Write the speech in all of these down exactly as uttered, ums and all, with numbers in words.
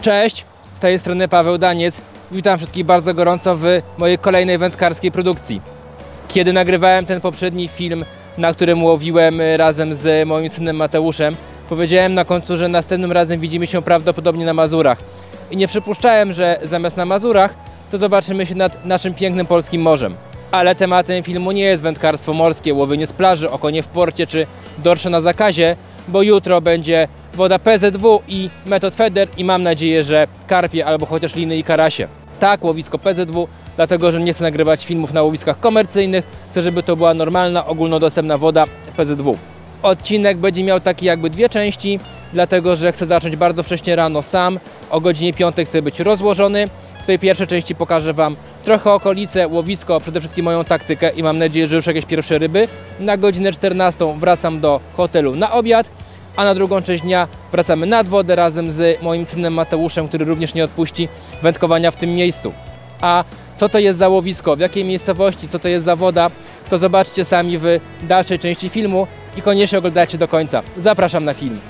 Cześć, z tej strony Paweł Daniec. Witam wszystkich bardzo gorąco w mojej kolejnej wędkarskiej produkcji. Kiedy nagrywałem ten poprzedni film, na którym łowiłem razem z moim synem Mateuszem, powiedziałem na końcu, że następnym razem widzimy się prawdopodobnie na Mazurach. I nie przypuszczałem, że zamiast na Mazurach, to zobaczymy się nad naszym pięknym polskim morzem. Ale tematem filmu nie jest wędkarstwo morskie, łowienie z plaży, okonie w porcie czy dorsze na zakazie, bo jutro będzie woda P Z W i Method Feeder i mam nadzieję, że karpie albo chociaż liny i karasie. Tak, łowisko P Z W, dlatego że nie chcę nagrywać filmów na łowiskach komercyjnych, chcę, żeby to była normalna, ogólnodostępna woda P Z W. Odcinek będzie miał takie jakby dwie części, dlatego że chcę zacząć bardzo wcześnie rano sam, o godzinie piątej chcę być rozłożony. W tej pierwszej części pokażę Wam trochę okolice, łowisko, przede wszystkim moją taktykę i mam nadzieję, że już jakieś pierwsze ryby. Na godzinę czternastą wracam do hotelu na obiad, a na drugą część dnia wracamy nad wodę razem z moim synem Mateuszem, który również nie odpuści wędkowania w tym miejscu. A co to jest za łowisko, w jakiej miejscowości, co to jest za woda, to zobaczcie sami w dalszej części filmu i koniecznie oglądajcie do końca. Zapraszam na film.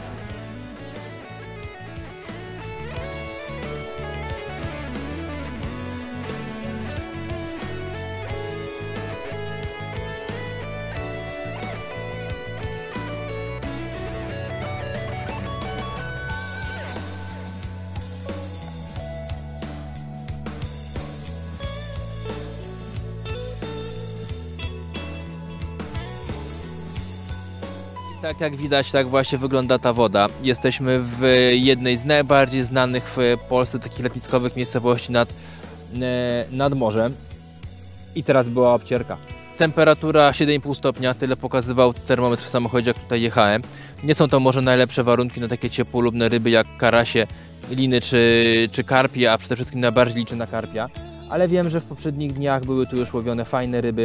Tak jak widać, tak właśnie wygląda ta woda. Jesteśmy w jednej z najbardziej znanych w Polsce takich letniskowych miejscowości nad, nad morzem. I teraz była obcierka. Temperatura siedem i pół stopnia, tyle pokazywał termometr w samochodzie, jak tutaj jechałem. Nie są to może najlepsze warunki na takie ciepłolubne ryby jak karasie, liny czy, czy karpie, a przede wszystkim najbardziej liczę na karpia. Ale wiem, że w poprzednich dniach były tu już łowione fajne ryby.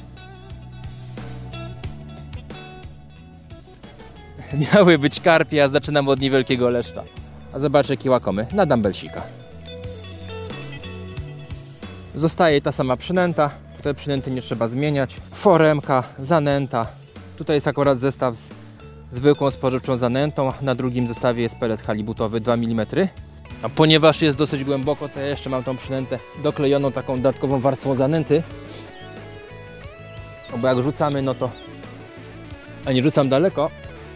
Miały być karpie, a zaczynam od niewielkiego leszcza. A zobaczcie, jaki łakomy na dumbbellsika. Zostaje ta sama przynęta. Tutaj przynęty nie trzeba zmieniać. Foremka, zanęta. Tutaj jest akurat zestaw z zwykłą spożywczą zanętą. Na drugim zestawie jest pelet halibutowy dwa milimetry. A ponieważ jest dosyć głęboko, to ja jeszcze mam tą przynętę doklejoną taką dodatkową warstwą zanęty. No bo jak rzucamy, no to... A nie rzucam daleko,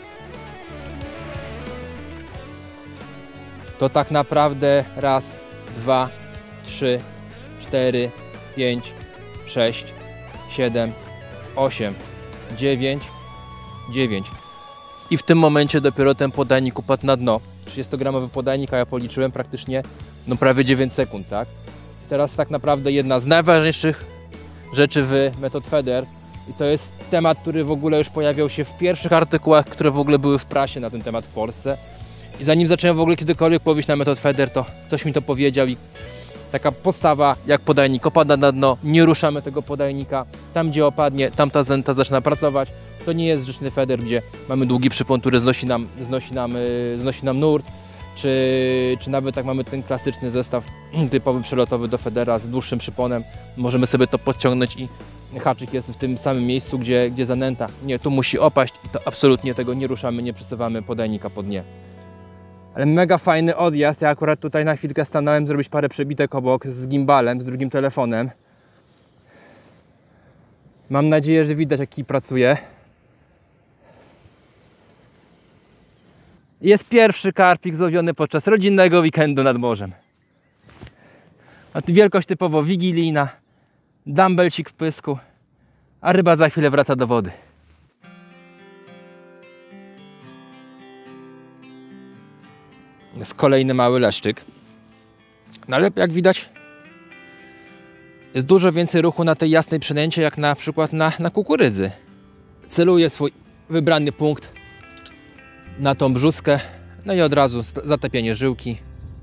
to tak naprawdę raz, dwa, trzy, cztery, pięć, sześć, siedem, osiem, dziewięć, dziewięć. I w tym momencie dopiero ten podajnik upadł na dno. trzydziestogramowy podajnik, a ja policzyłem praktycznie no prawie dziewięć sekund, tak? Teraz tak naprawdę jedna z najważniejszych rzeczy w Method Feeder i to jest temat, który w ogóle już pojawiał się w pierwszych artykułach, które w ogóle były w prasie na ten temat w Polsce. I zanim zacząłem w ogóle kiedykolwiek łowić na Method Feeder, to ktoś mi to powiedział i taka podstawa, jak podajnik opada na dno, nie ruszamy tego podajnika. Tam gdzie opadnie, tam ta zanęta zaczyna pracować. To nie jest rzeczny feeder, gdzie mamy długi przypon, który znosi nam, znosi nam, znosi nam nurt, czy, czy nawet tak mamy ten klasyczny zestaw typowy przelotowy do feedera z dłuższym przyponem. Możemy sobie to podciągnąć i haczyk jest w tym samym miejscu, gdzie, gdzie zanęta. Nie, tu musi opaść i to absolutnie tego nie ruszamy, nie przesuwamy podajnika po dnie. Ale mega fajny odjazd. Ja akurat tutaj na chwilkę stanąłem zrobić parę przebitek obok z gimbalem, z drugim telefonem. Mam nadzieję, że widać, jaki pracuje. Jest pierwszy karpik złowiony podczas rodzinnego weekendu nad morzem. A wielkość typowo wigilijna, dumbbellcik w pysku, a ryba za chwilę wraca do wody. Jest kolejny mały leszczyk. No ale jak widać, jest dużo więcej ruchu na tej jasnej przynęcie, jak na przykład na, na kukurydzy. Celuję swój wybrany punkt na tą brzuskę, no i od razu zatapianie żyłki.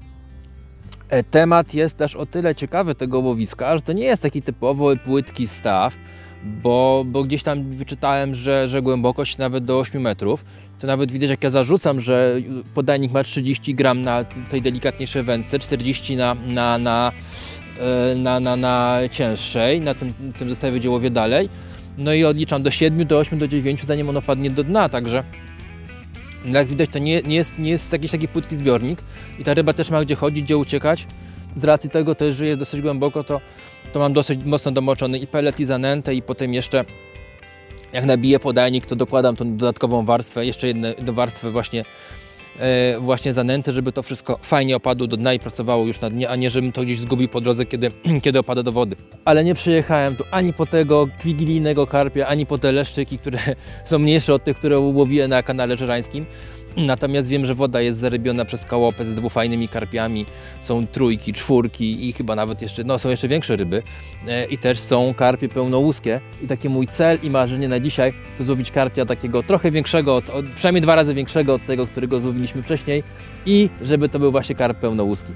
Temat jest też o tyle ciekawy tego łowiska, że to nie jest taki typowo płytki staw, bo, bo gdzieś tam wyczytałem, że, że głębokość nawet do ośmiu metrów. To nawet widać, jak ja zarzucam, że podajnik ma trzydzieści gram na tej delikatniejszej wędce, czterdzieści na, na, na, na, na, na cięższej, na tym, tym zestawie, gdzie łowię dalej. No i odliczam do siedmiu, do ośmiu, do dziewięciu, zanim ono padnie do dna, także Jak widać, to nie, nie, jest, nie jest jakiś taki płytki zbiornik i ta ryba też ma gdzie chodzić, gdzie uciekać. Z racji tego też, że jest dosyć głęboko, to, to mam dosyć mocno domoczony i pelet, i zanętę, i potem jeszcze jak nabiję podajnik, to dokładam tą dodatkową warstwę, jeszcze jedną warstwę właśnie, e, właśnie zanęty, żeby to wszystko fajnie opadło do dna i pracowało już na dnie, a nie żebym to gdzieś zgubił po drodze, kiedy, kiedy opada do wody. Ale nie przyjechałem tu ani po tego wigilijnego karpia, ani po te leszczyki, które są mniejsze od tych, które łowiłem na kanale żerańskim. Natomiast wiem, że woda jest zarybiona przez kołopę z dwoma fajnymi karpiami. Są trójki, czwórki i chyba nawet jeszcze, no są jeszcze większe ryby. E, I też są karpie pełnołuskie. I taki mój cel i marzenie na dzisiaj to złowić karpia takiego trochę większego, od, od, przynajmniej dwa razy większego od tego, którego złowiliśmy wcześniej. I żeby to był właśnie karp pełnołuski.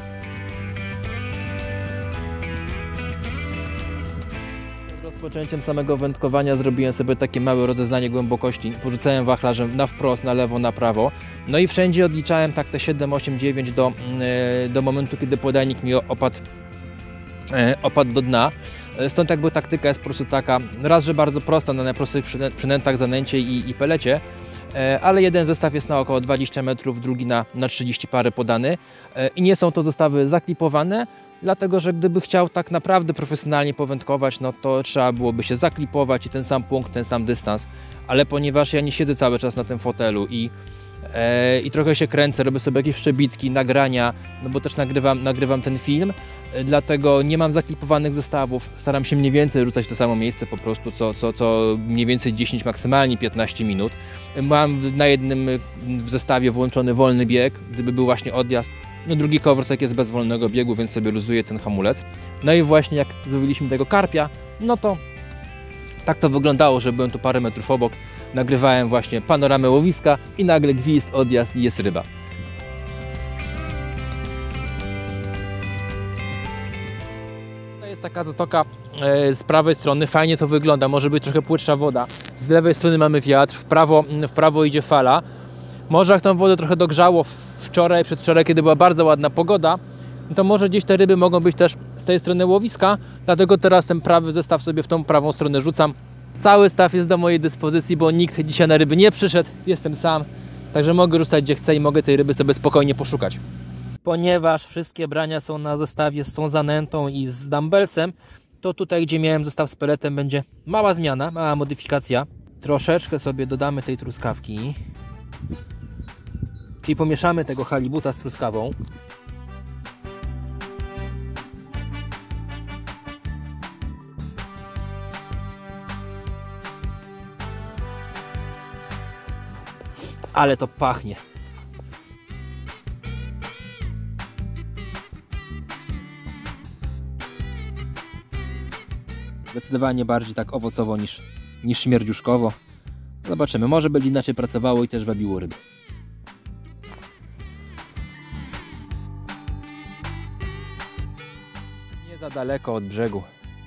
Rozpoczęciem samego wędkowania zrobiłem sobie takie małe rozeznanie głębokości. Porzucałem wachlarzem na wprost, na lewo, na prawo. No i wszędzie odliczałem tak te siedem, osiem, dziewięć do, do momentu, kiedy podajnik mi opadł, opadł do dna. Stąd jakby taktyka jest po prostu taka, raz, że bardzo prosta na najprostszych przynętach, zanęcie i, i pelecie, ale jeden zestaw jest na około dwadzieścia metrów, drugi na, na trzydzieści parę podany i nie są to zestawy zaklipowane, dlatego że gdyby chciał tak naprawdę profesjonalnie powędkować, no to trzeba byłoby się zaklipować i ten sam punkt, ten sam dystans, ale ponieważ ja nie siedzę cały czas na tym fotelu i E, i trochę się kręcę, robię sobie jakieś przebitki, nagrania, no bo też nagrywam, nagrywam ten film, e, dlatego nie mam zaklipowanych zestawów, staram się mniej więcej rzucać w to samo miejsce po prostu co, co, co mniej więcej dziesięć, maksymalnie piętnaście minut. Mam na jednym w zestawie włączony wolny bieg, gdyby był właśnie odjazd, no drugi kołowrotek jest bez wolnego biegu, więc sobie luzuję ten hamulec. No i właśnie jak złowiliśmy tego karpia, no to tak to wyglądało, że byłem tu parę metrów obok, nagrywałem właśnie panoramę łowiska i nagle gwizd, odjazd i jest ryba. To jest taka zatoka e, z prawej strony, fajnie to wygląda, może być trochę płytsza woda. Z lewej strony mamy wiatr, w prawo, w prawo idzie fala. Może jak tą wodę trochę dogrzało wczoraj, przedwczoraj, kiedy była bardzo ładna pogoda, to może gdzieś te ryby mogą być też z tej strony łowiska, dlatego teraz ten prawy zestaw sobie w tą prawą stronę rzucam. Cały staw jest do mojej dyspozycji, bo nikt dzisiaj na ryby nie przyszedł, jestem sam, także mogę rzucać gdzie chcę i mogę tej ryby sobie spokojnie poszukać. Ponieważ wszystkie brania są na zestawie z tą zanętą i z dumbbellsem, to tutaj, gdzie miałem zestaw z peletem, będzie mała zmiana, mała modyfikacja. Troszeczkę sobie dodamy tej truskawki, czyli pomieszamy tego halibuta z truskawą. Ale to pachnie. Zdecydowanie bardziej tak owocowo niż, niż śmierdziuszkowo. Zobaczymy, może będzie inaczej pracowało i też wabiło ryby. Nie za daleko od brzegu.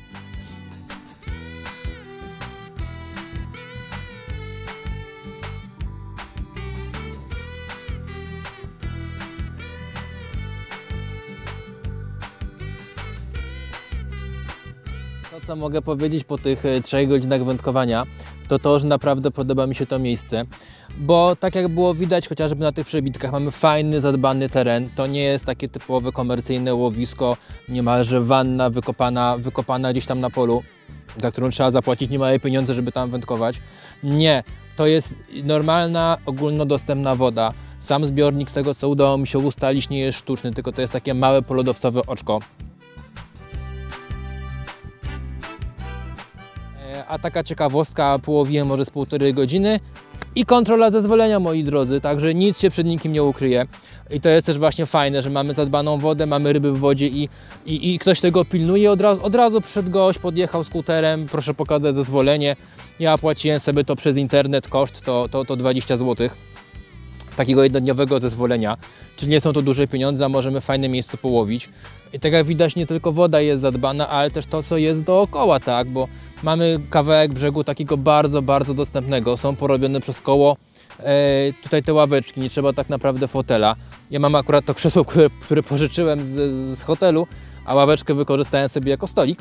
To, co mogę powiedzieć po tych trzech godzinach wędkowania, to to, że naprawdę podoba mi się to miejsce, bo tak jak było widać chociażby na tych przebitkach, mamy fajny, zadbany teren. To nie jest takie typowe komercyjne łowisko, niemalże wanna wykopana, wykopana gdzieś tam na polu, za którą trzeba zapłacić niemałe pieniądze, żeby tam wędkować. Nie, to jest normalna, ogólnodostępna woda. Sam zbiornik, z tego co udało mi się ustalić, nie jest sztuczny, tylko to jest takie małe polodowcowe oczko. A taka ciekawostka, połowiłem może z półtorej godziny i kontrola zezwolenia, moi drodzy, także nic się przed nikim nie ukryje. I to jest też właśnie fajne, że mamy zadbaną wodę, mamy ryby w wodzie i, i, i ktoś tego pilnuje. Od razu, od razu przyszedł gość, podjechał skuterem, proszę pokazać zezwolenie. Ja płaciłem sobie to przez internet, koszt to, to, to dwadzieścia złotych. Takiego jednodniowego zezwolenia, czyli nie są to duże pieniądze, a możemy w fajne miejsce połowić. I tak jak widać, nie tylko woda jest zadbana, ale też to, co jest dookoła, tak, bo mamy kawałek brzegu takiego bardzo, bardzo dostępnego, są porobione przez koło, e, tutaj te ławeczki, nie trzeba tak naprawdę fotela. Ja mam akurat to krzesło, które, które pożyczyłem z, z hotelu, a ławeczkę wykorzystałem sobie jako stolik.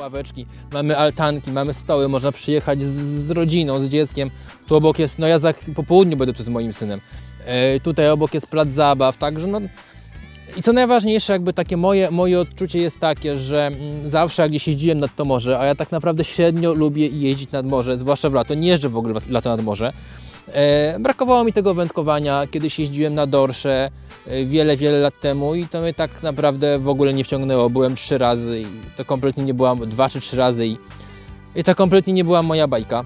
ławeczki, mamy altanki, mamy stoły, można przyjechać z, z rodziną, z dzieckiem. Tu obok jest, no ja za, po południu będę tu z moim synem. E, tutaj obok jest plac zabaw, także no... I co najważniejsze, jakby takie moje, moje odczucie jest takie, że zawsze jak gdzieś jeździłem nad to morze, a ja tak naprawdę średnio lubię jeździć nad morze, zwłaszcza w lato, nie jeżdżę w ogóle w lato nad morze. E, brakowało mi tego wędkowania, kiedyś jeździłem na dorsze e, wiele, wiele lat temu i to mnie tak naprawdę w ogóle nie wciągnęło. Byłem trzy razy i to kompletnie nie była, dwa czy trzy razy i, i to kompletnie nie była moja bajka.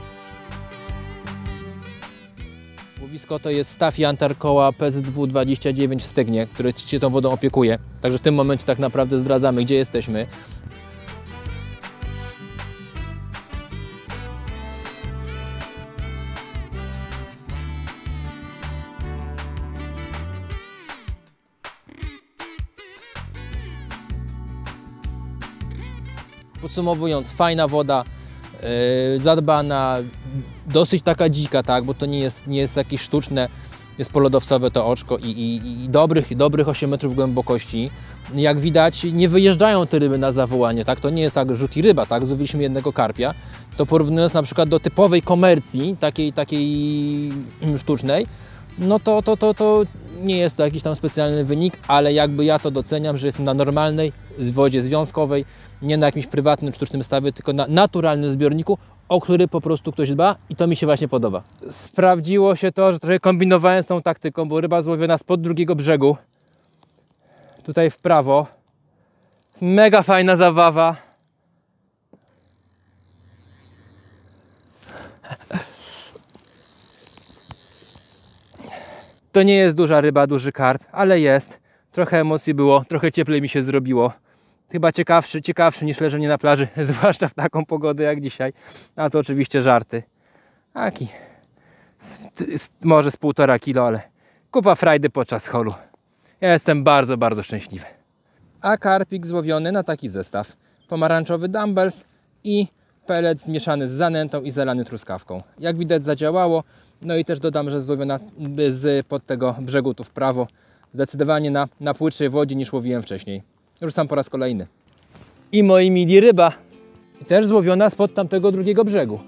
Łowisko to jest staw Jantar koła P Z W dwadzieścia dziewięć w Stygnie, który się tą wodą opiekuje. Także w tym momencie tak naprawdę zdradzamy, gdzie jesteśmy. Podsumowując, fajna woda, yy, zadbana, dosyć taka dzika, tak, bo to nie jest, nie jest jakieś sztuczne, jest polodowcowe to oczko i, i, i dobrych, dobrych osiem metrów głębokości. Jak widać, nie wyjeżdżają te ryby na zawołanie, tak, to nie jest tak, że rzuci ryba, tak, złowiliśmy jednego karpia, to porównując na przykład do typowej komercji, takiej, takiej sztucznej, no to, to, to, to nie jest to jakiś tam specjalny wynik, ale jakby ja to doceniam, że jestem na normalnej wodzie związkowej, nie na jakimś prywatnym, sztucznym stawie, tylko na naturalnym zbiorniku, o który po prostu ktoś dba i to mi się właśnie podoba. Sprawdziło się to, że trochę kombinowałem z tą taktyką, bo ryba złowiona spod drugiego brzegu, tutaj w prawo. Mega fajna zabawa. To nie jest duża ryba, duży karp, ale jest. Trochę emocji było, trochę cieplej mi się zrobiło. Chyba ciekawszy, ciekawszy niż leżenie na plaży, zwłaszcza w taką pogodę jak dzisiaj. A to oczywiście żarty. Taki, z, z, może z półtora kilo, ale kupa frajdy podczas holu. Ja jestem bardzo, bardzo szczęśliwy. A karpik złowiony na taki zestaw. Pomarańczowy dumbbells i pellet zmieszany z zanętą i zalany truskawką. Jak widać zadziałało. No i też dodam, że złowiona z pod tego brzegu tu w prawo. Zdecydowanie na, na płytszej wodzie niż łowiłem wcześniej. Już sam po raz kolejny. I moi mili ryba. I też złowiona spod tamtego drugiego brzegu.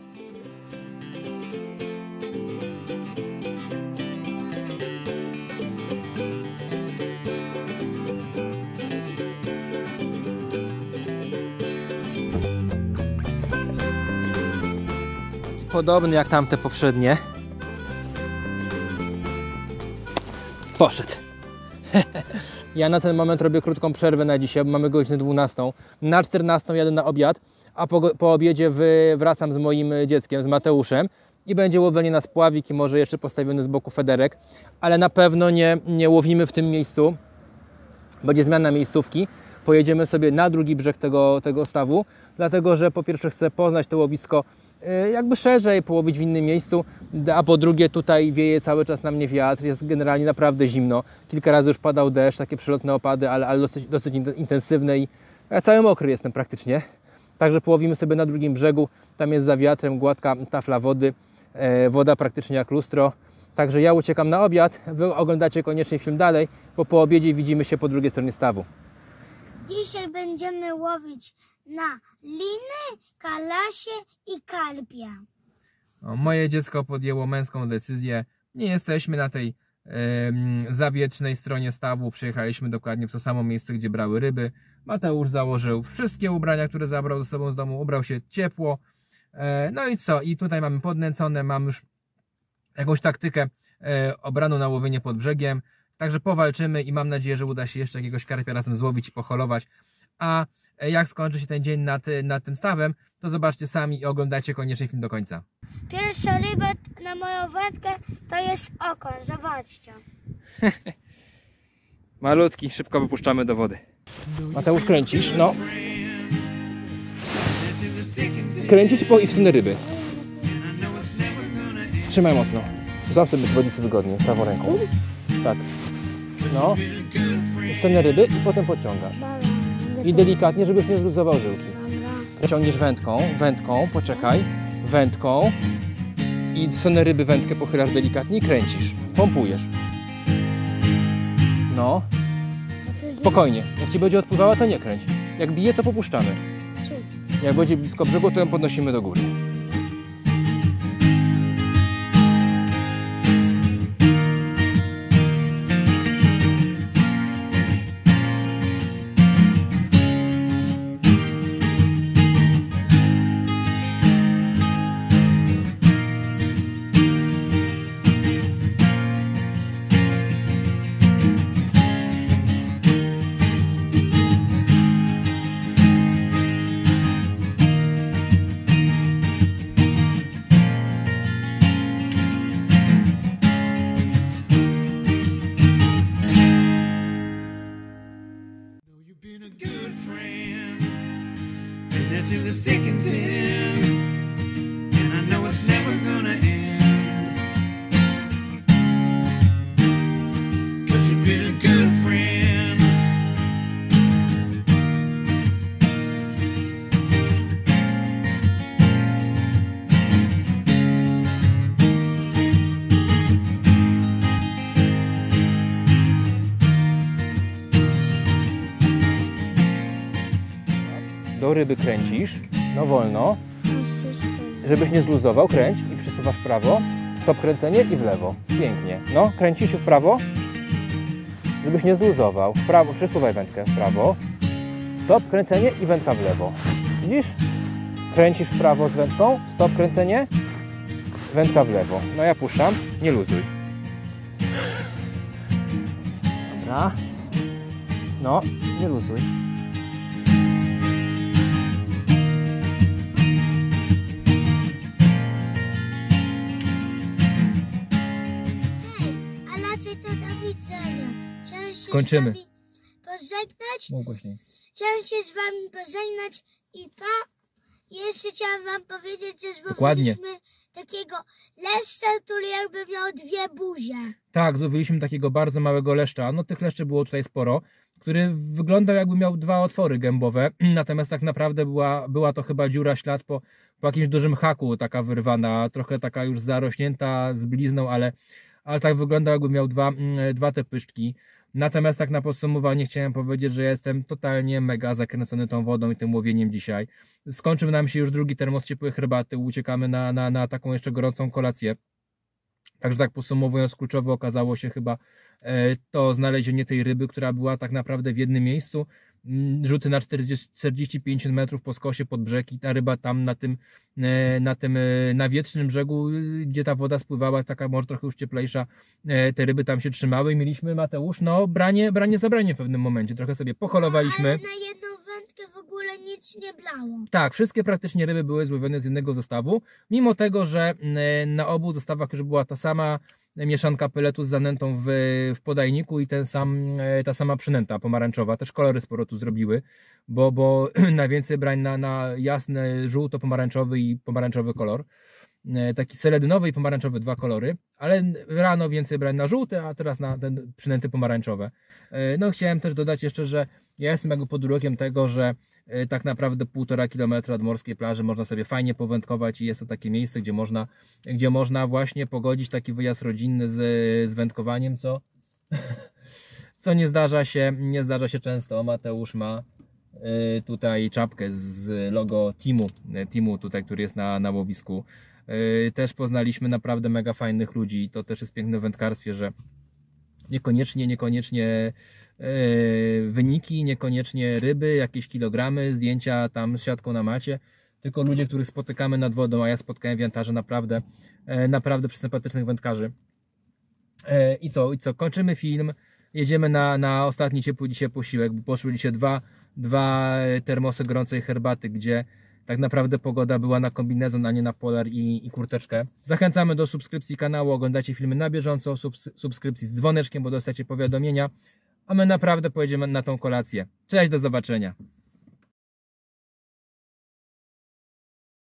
Podobny jak tamte poprzednie. Poszedł. Ja na ten moment robię krótką przerwę na dzisiaj, bo mamy godzinę dwunastą. Na czternastą jadę na obiad, a po, po obiedzie wy, wracam z moim dzieckiem, z Mateuszem i będzie łowienie na spławik i może jeszcze postawiony z boku federek, ale na pewno nie, nie łowimy w tym miejscu. Będzie zmiana miejscówki. Pojedziemy sobie na drugi brzeg tego, tego stawu, dlatego że po pierwsze chcę poznać to łowisko jakby szerzej, połowić w innym miejscu, a po drugie tutaj wieje cały czas na mnie wiatr, jest generalnie naprawdę zimno. Kilka razy już padał deszcz, takie przelotne opady, ale, ale dosyć, dosyć intensywne i ja cały mokry jestem praktycznie. Także połowimy sobie na drugim brzegu, tam jest za wiatrem gładka tafla wody, e, woda praktycznie jak lustro. Także ja uciekam na obiad, wy oglądacie koniecznie film dalej, bo po obiedzie widzimy się po drugiej stronie stawu. Dzisiaj będziemy łowić na liny, kalasie i karpia. O, moje dziecko podjęło męską decyzję. Nie jesteśmy na tej e, zawietrznej stronie stawu. Przyjechaliśmy dokładnie w to samo miejsce, gdzie brały ryby. Mateusz założył wszystkie ubrania, które zabrał ze sobą z domu. Ubrał się ciepło. E, no i co? I tutaj mamy podnęcone. Mam już jakąś taktykę e, obraną na łowienie pod brzegiem. Także powalczymy i mam nadzieję, że uda się jeszcze jakiegoś karpia razem złowić i poholować. A jak skończy się ten dzień nad, nad tym stawem, to zobaczcie sami i oglądajcie koniecznie film do końca. Pierwsza ryba na moją wędkę to jest okon, zobaczcie. Malutki, szybko wypuszczamy do wody. Mateusz, kręcisz? No. Kręcić po i w stronę ryby. Trzymaj mocno. Złap sobie wodzicy wygodnie, prawą ręką. Tak. No. W stronę ryby i potem podciągasz. I delikatnie, żebyś nie zluzował żyłki. Ciągniesz wędką, wędką, poczekaj, wędką i w stronę ryby wędkę pochylasz delikatnie i kręcisz. Pompujesz. No. Spokojnie. Jak ci będzie odpływała, to nie kręć. Jak bije, to popuszczamy. Jak będzie blisko brzegu, to ją podnosimy do góry. Been a good friend, and that's through the thick and thin, and I know it's never gonna end, 'cause you've been a good friend. Do ryby kręcisz, no wolno, żebyś nie zluzował, kręć i przesuwasz w prawo, stop kręcenie i w lewo, pięknie, no kręcisz się w prawo, żebyś nie zluzował, w prawo, przesuwaj wędkę w prawo, stop kręcenie i wędka w lewo, widzisz, kręcisz w prawo z wędką, stop kręcenie, wędka w lewo, no ja puszczam, nie luzuj, dobra, no nie luzuj. Kończymy. Pożegnać. Mów głośniej. Chciałem się z wami pożegnać i pa. I jeszcze chciałam wam powiedzieć, że Dokładnie. złowiliśmy takiego leszcza, który jakby miał dwie buzie. Tak, złowiliśmy takiego bardzo małego leszcza. No tych leszczy było tutaj sporo, który wyglądał jakby miał dwa otwory gębowe. Natomiast tak naprawdę była, była to chyba dziura, ślad po, po jakimś dużym haku taka wyrwana, trochę taka już zarośnięta z blizną, ale, ale tak wyglądał jakby miał dwa, dwa te pyszczki. Natomiast tak na podsumowanie chciałem powiedzieć, że jestem totalnie mega zakręcony tą wodą i tym łowieniem dzisiaj. Skończył nam się już drugi termos ciepłej herbaty, uciekamy na, na, na taką jeszcze gorącą kolację. Także tak podsumowując, kluczowe okazało się chyba to znalezienie tej ryby, która była tak naprawdę w jednym miejscu. Rzuty na czterdzieści czterdzieści pięćdziesiąt metrów po skosie pod brzeg i ta ryba tam na tym, na tym nawietrznym brzegu, gdzie ta woda spływała, taka może trochę już cieplejsza, te ryby tam się trzymały i mieliśmy, Mateusz, no branie, branie zabranie w pewnym momencie, trochę sobie poholowaliśmy. Ale na jedną wędkę w ogóle nic nie blało. Tak, wszystkie praktycznie ryby były złowione z jednego zestawu, mimo tego, że na obu zestawach już była ta sama mieszanka peletu z zanętą w, w podajniku i ten sam, ta sama przynęta pomarańczowa. Też kolory sporo tu zrobiły, bo, bo najwięcej brań na, na jasny, żółto-pomarańczowy i pomarańczowy kolor. Taki seledynowy i pomarańczowy, dwa kolory, ale rano więcej brań na żółte, a teraz na ten przynęty pomarańczowe. No chciałem też dodać jeszcze, że ja jestem jakby pod urokiem tego, że tak naprawdę półtora kilometra od morskiej plaży można sobie fajnie powędkować i jest to takie miejsce, gdzie można, gdzie można właśnie pogodzić taki wyjazd rodzinny z, z wędkowaniem, co, co nie zdarza się, nie zdarza się często. Mateusz ma y, tutaj czapkę z logo teamu, teamu tutaj, który jest na, na łowisku. Y, też poznaliśmy naprawdę mega fajnych ludzi. To też jest piękne w wędkarstwie, że niekoniecznie, niekoniecznie Yy, wyniki, niekoniecznie ryby, jakieś kilogramy, zdjęcia tam z siatką na macie, tylko ludzie, których spotykamy nad wodą, a ja spotkałem w Jantarze naprawdę, yy, naprawdę sympatycznych wędkarzy. Yy, I co, i co, kończymy film, jedziemy na, na ostatni ciepły dzisiaj posiłek, bo poszły dzisiaj dwa, dwa termosy gorącej herbaty, gdzie tak naprawdę pogoda była na kombinezon, a nie na polar i, i kurteczkę. Zachęcamy do subskrypcji kanału, oglądacie filmy na bieżąco, subs subskrypcji z dzwoneczkiem, bo dostajecie powiadomienia. A my naprawdę pojedziemy na tą kolację. Cześć, do zobaczenia.